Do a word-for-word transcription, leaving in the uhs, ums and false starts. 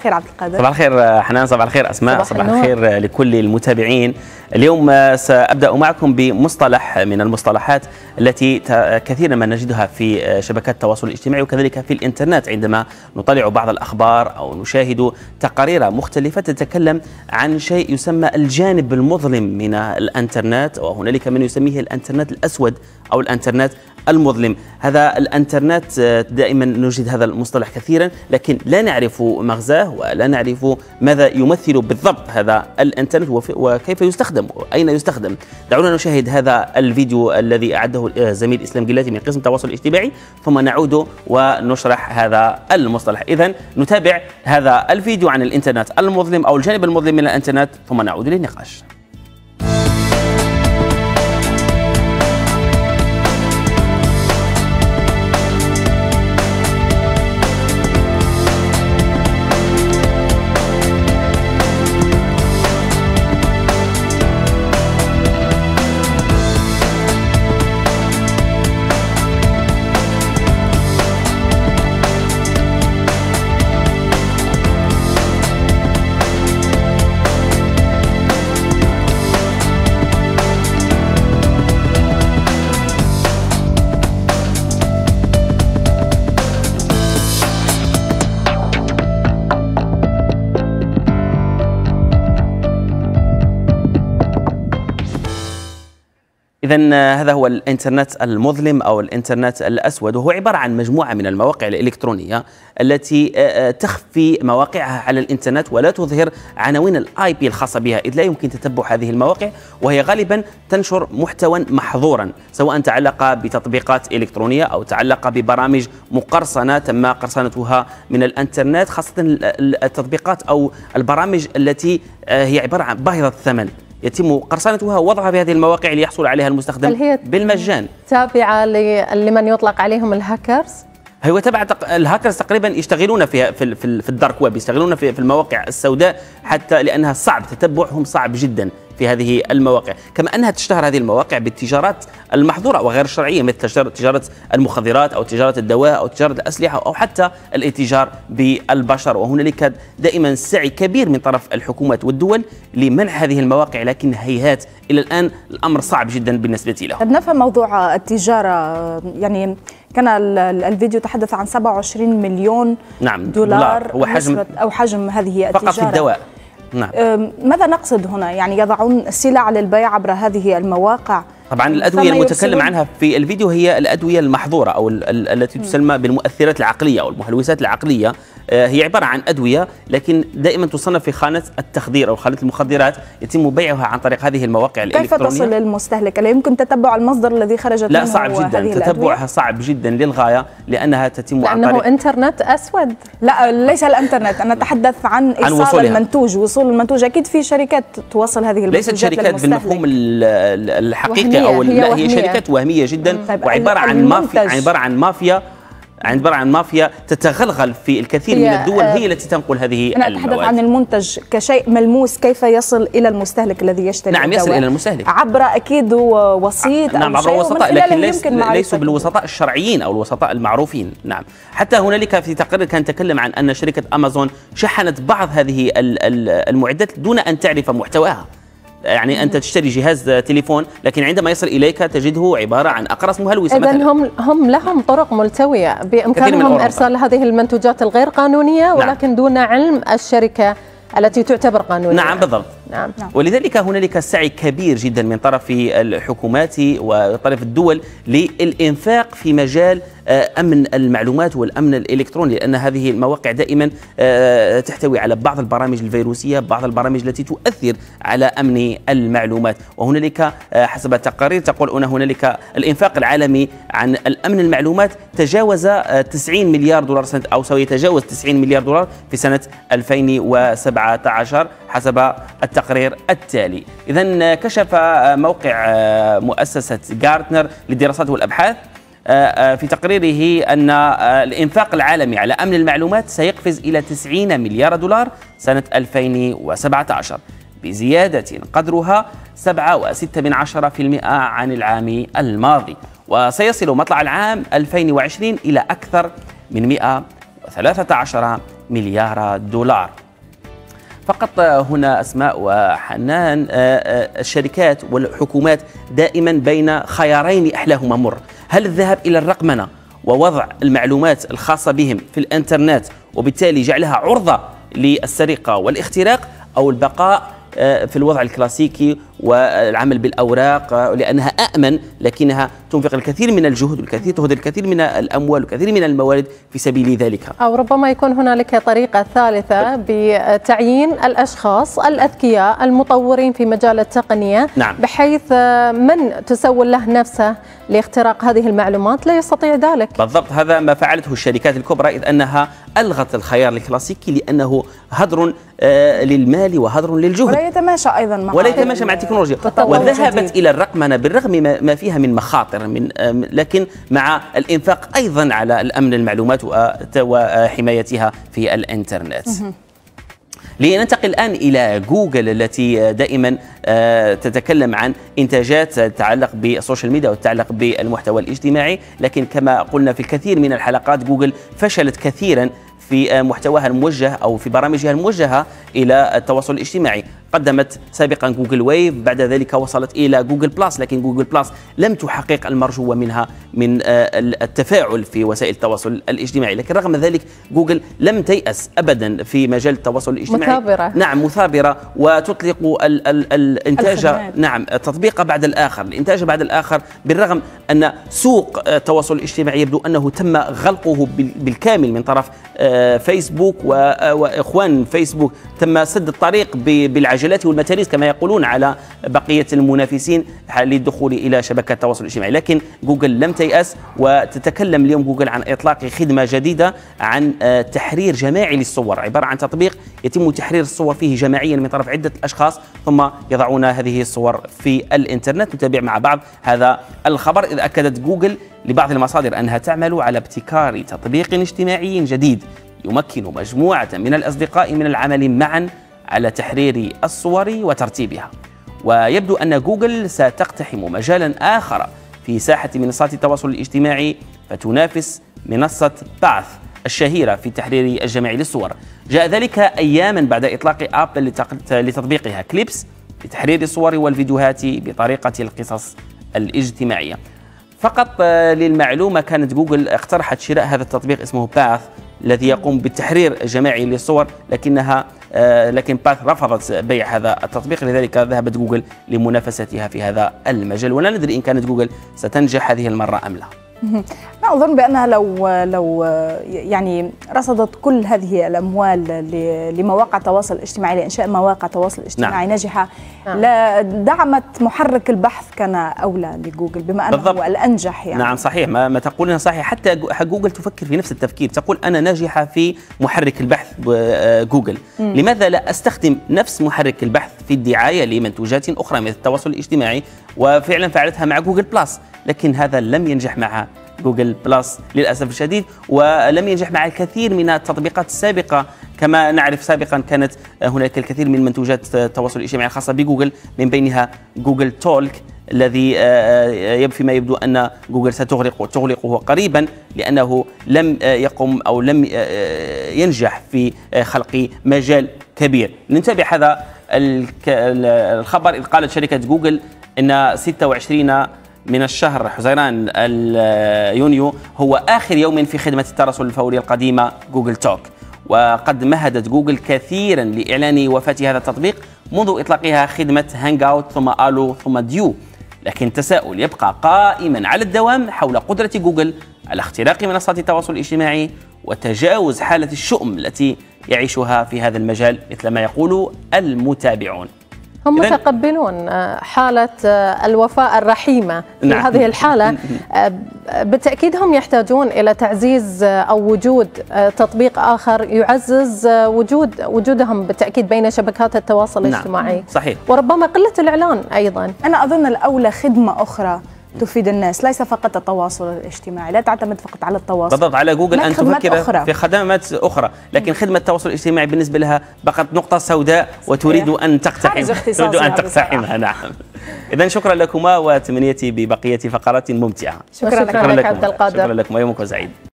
الخير عبد القادر. صباح الخير حنان، صباح الخير أسماء، صباح الخير لكل المتابعين. اليوم سأبدأ معكم بمصطلح من المصطلحات التي كثيرا ما نجدها في شبكات التواصل الاجتماعي وكذلك في الإنترنت عندما نطالع بعض الأخبار أو نشاهد تقارير مختلفة تتكلم عن شيء يسمى الجانب المظلم من الإنترنت، وهنالك من يسميه الإنترنت الأسود أو الإنترنت المظلم. هذا الإنترنت دائما نجد هذا المصطلح كثيرا، لكن لا نعرف مغزاه ولا نعرف ماذا يمثل بالضبط هذا الإنترنت وكيف يستخدم وأين يستخدم. دعونا نشاهد هذا الفيديو الذي أعده الزميل إسلام جلاتي من قسم التواصل الاجتماعي، ثم نعود ونشرح هذا المصطلح. إذن نتابع هذا الفيديو عن الإنترنت المظلم أو الجانب المظلم من الإنترنت ثم نعود للنقاش. إذن هذا هو الإنترنت المظلم أو الإنترنت الأسود، وهو عبارة عن مجموعة من المواقع الإلكترونية التي تخفي مواقعها على الإنترنت ولا تظهر عناوين الآي بي الخاصة بها، إذ لا يمكن تتبع هذه المواقع، وهي غالبا تنشر محتوى محظورا سواء تعلق بتطبيقات إلكترونية أو تعلق ببرامج مقرصنة تم قرصنتها من الإنترنت، خاصة التطبيقات أو البرامج التي هي عبارة عن باهظة الثمن يتم قرصنتها ووضعها في هذه المواقع ليحصل عليها المستخدم بالمجان. تابعة لمن يطلق عليهم الهاكرز؟ هو تبع الهاكرز تقريبا يشتغلون في في في الدارك ويب، يشتغلون في في المواقع السوداء، حتى لأنها صعب تتبعهم، صعب جدا في هذه المواقع، كما أنها تشتهر هذه المواقع بالتجارات المحظورة وغير الشرعية مثل تجارة المخدرات أو تجارة الدواء أو تجارة الأسلحة أو حتى الاتجار بالبشر. وهنالك دائما سعي كبير من طرف الحكومات والدول لمنع هذه المواقع، لكن هيهات إلى الآن الأمر صعب جدا بالنسبة له. طب نفهم موضوع التجارة، يعني كان الفيديو تحدث عن سبعة وعشرين مليون نعم دولار, دولار هو حجم أو حجم هذه التجارة فقط في الدواء. نعم. ماذا نقصد هنا؟ يعني يضعون السلع للبيع عبر هذه المواقع. طبعا الأدوية المتكلم عنها في الفيديو هي الأدوية المحظورة أو التي تسمى بالمؤثرات العقلية أو المهلوسات العقلية. هي عبارة عن أدوية لكن دائما تصنف في خانة التخدير أو خانة المخدرات، يتم بيعها عن طريق هذه المواقع الإلكترونية. كيف تصل للمستهلك؟ لا يمكن تتبع المصدر الذي خرجت منه؟ لا، صعب جدا تتبعها، صعب جدا للغاية لأنها تتم عن طريق إنترنت أسود. لا ليس الإنترنت، أنا أتحدث عن إيصال المنتوج، وصول المنتوج. أكيد في شركات توصل هذه المنتوجات ليست شركات بالمفهوم الحقيقي أو لا، هي شركات وهمية جدا وعبارة عن مافيا، عبارة عن مافيا عبارة عن مافيا تتغلغل في الكثير من الدول، هي التي تنقل هذه أنا المواد. أتحدث عن المنتج كشيء ملموس، كيف يصل إلى المستهلك الذي يشتري نعم الدواء؟ يصل إلى المستهلك عبر أكيد وسيط أو نعم عبر شيء، وسطاء، لكن ليس ليسوا بالوسطاء الشرعيين أو الوسطاء المعروفين. نعم، حتى هنالك في تقرير كان تكلم عن أن شركة أمازون شحنت بعض هذه المعدات دون أن تعرف محتواها. يعني أنت تشتري جهاز تليفون لكن عندما يصل إليك تجده عبارة عن أقراص مهلوسة. إذن هم هم لهم طرق ملتوية بإمكانهم إرسال هذه المنتوجات الغير قانونية، ولكن نعم. دون علم الشركة التي تعتبر قانونية. نعم بالضبط. نعم. ولذلك هنالك سعي كبير جدا من طرف الحكومات وطرف الدول للإنفاق في مجال أمن المعلومات والأمن الإلكتروني، لأن هذه المواقع دائما تحتوي على بعض البرامج الفيروسية، بعض البرامج التي تؤثر على أمن المعلومات. وهنالك حسب التقارير تقول أن هنالك الإنفاق العالمي عن الأمن المعلومات تجاوز تسعين مليار دولار سنة أو سيتجاوز تسعين مليار دولار في سنة ألفين وسبعة عشر حسب التقرير التالي. إذن كشف موقع مؤسسة غارتنر للدراسات والأبحاث في تقريره أن الإنفاق العالمي على أمن المعلومات سيقفز إلى تسعين مليار دولار سنة ألفين وسبعة عشر بزيادة قدرها سبعة وستة من عشرة في المئة عن العام الماضي، وسيصل مطلع العام ألفين وعشرين إلى أكثر من مئة وثلاثة عشر مليار دولار. فقط هنا أسماء وحنان، الشركات والحكومات دائما بين خيارين أحلاهما مر: هل الذهاب إلى الرقمنة ووضع المعلومات الخاصة بهم في الإنترنت وبالتالي جعلها عرضة للسرقة والاختراق، أو البقاء في الوضع الكلاسيكي والعمل بالأوراق لأنها أأمن، لكنها تنفق الكثير من الجهد والكثير تهدر الكثير من الأموال والكثير من الموارد في سبيل ذلك؟ أو ربما يكون هنالك طريقة ثالثة بتعيين الأشخاص الأذكياء المطورين في مجال التقنية، نعم. بحيث من تسول له نفسه لاختراق هذه المعلومات لا يستطيع ذلك. بالضبط، هذا ما فعلته الشركات الكبرى، إذ أنها ألغت الخيار الكلاسيكي لأنه هدر للمال وهدر للجهد، ولا يتماشى أيضا مع ولا يتماشى مع التكنولوجيا، وذهبت إلى الرقمنة بالرغم ما فيها من مخاطر، من لكن مع الإنفاق أيضا على الأمن المعلومات وحمايتها في الإنترنت. لننتقل الآن إلى جوجل التي دائما تتكلم عن إنتاجات تتعلق بالسوشيال ميديا وتتعلق بالمحتوى الاجتماعي، لكن كما قلنا في الكثير من الحلقات جوجل فشلت كثيرا في محتواها الموجه أو في برامجها الموجهة إلى التواصل الاجتماعي. قدمت سابقا جوجل ويف، بعد ذلك وصلت إلى جوجل بلاس، لكن جوجل بلاس لم تحقق المرجو منها من التفاعل في وسائل التواصل الاجتماعي، لكن رغم ذلك جوجل لم تيأس أبدا في مجال التواصل الاجتماعي. مثابرة. نعم، مثابرة، وتطلق ال ال الإنتاج، نعم، التطبيق بعد الآخر، الإنتاج بعد الآخر، بالرغم أن سوق التواصل الاجتماعي يبدو أنه تم غلقه بالكامل من طرف فيسبوك وإخوان فيسبوك، تم سد الطريق بالعجلات والمتاريس كما يقولون على بقية المنافسين للدخول إلى شبكة التواصل الاجتماعي، لكن جوجل لم تيأس، وتتكلم اليوم جوجل عن إطلاق خدمة جديدة عن تحرير جماعي للصور، عبارة عن تطبيق يتم تحرير الصور فيه جماعيا من طرف عدة أشخاص ثم يضعون هذه الصور في الإنترنت. نتابع مع بعض هذا الخبر، إذ أكدت جوجل لبعض المصادر أنها تعمل على ابتكار تطبيق اجتماعي جديد يمكن مجموعة من الأصدقاء من العمل معا على تحرير الصور وترتيبها. ويبدو أن جوجل ستقتحم مجالا آخر في ساحة منصات التواصل الاجتماعي، فتنافس منصة باث الشهيرة في التحرير الجماعي للصور. جاء ذلك أياما بعد إطلاق آب لتطبيقها كليبس لتحرير الصور والفيديوهات بطريقة القصص الاجتماعية. فقط للمعلومة، كانت جوجل اقترحت شراء هذا التطبيق اسمه باث الذي يقوم بالتحرير الجماعي للصور، لكنها آه لكن باث رفضت بيع هذا التطبيق، لذلك ذهبت جوجل لمنافستها في هذا المجال، ولا ندري إن كانت جوجل ستنجح هذه المرة أم لا. أنا أظن بأنها لو لو يعني رصدت كل هذه الأموال لمواقع التواصل الاجتماعي لإنشاء مواقع تواصل اجتماعي نعم. ناجحة، نعم. لدعمت محرك البحث كان أولى لجوجل بما أنه هو الأنجح يعني. نعم صحيح، ما, ما تقولين صحيح، حتى جوجل تفكر في نفس التفكير، تقول أنا ناجحة في محرك البحث جوجل، مم. لماذا لا أستخدم نفس محرك البحث في الدعاية لمنتوجات أخرى مثل التواصل الاجتماعي؟ وفعلا فعلتها مع جوجل بلاس، لكن هذا لم ينجح مع جوجل بلاس للأسف الشديد، ولم ينجح مع الكثير من التطبيقات السابقة. كما نعرف سابقا كانت هناك الكثير من منتوجات التواصل الاجتماعي الخاصة بجوجل، من بينها جوجل تولك الذي فيما يبدو أن جوجل ستغلق تغلقه قريبا لأنه لم يقم أو لم ينجح في خلق مجال كبير. نتابع هذا الخبر، إذ قالت شركة جوجل أن ستة وعشرين من الشهر حزيران يونيو هو آخر يوم في خدمة التراسل الفوري القديمة جوجل توك، وقد مهدت جوجل كثيرا لإعلان وفاة هذا التطبيق منذ إطلاقها خدمة هانج أوت ثم ألو ثم ديو، لكن التساؤل يبقى قائما على الدوام حول قدرة جوجل على اختراق منصات التواصل الاجتماعي وتجاوز حالة الشؤم التي يعيشها في هذا المجال مثل ما يقول المتابعون. هم متقبلون حالة الوفاء الرحيمة في نعم. هذه الحالة بالتأكيد هم يحتاجون إلى تعزيز أو وجود تطبيق آخر يعزز وجود وجودهم بالتأكيد بين شبكات التواصل نعم. الاجتماعي صحيح. وربما قلة الإعلان أيضا. أنا أظن الأولى خدمة أخرى تفيد الناس، ليس فقط التواصل الاجتماعي، لا تعتمد فقط على التواصل. بالضبط، على جوجل أن تفكر أخرى. في خدمات أخرى، لكن خدمة التواصل الاجتماعي بالنسبة لها فقط نقطة سوداء وتريد أن تقتحم تريد أن تقتحمها. نعم. إذن شكرا لكما وتمنيتي ببقية فقرات ممتعة. شكرا, شكرا لك عبد القادر. شكرا لكم ويومكم سعيد.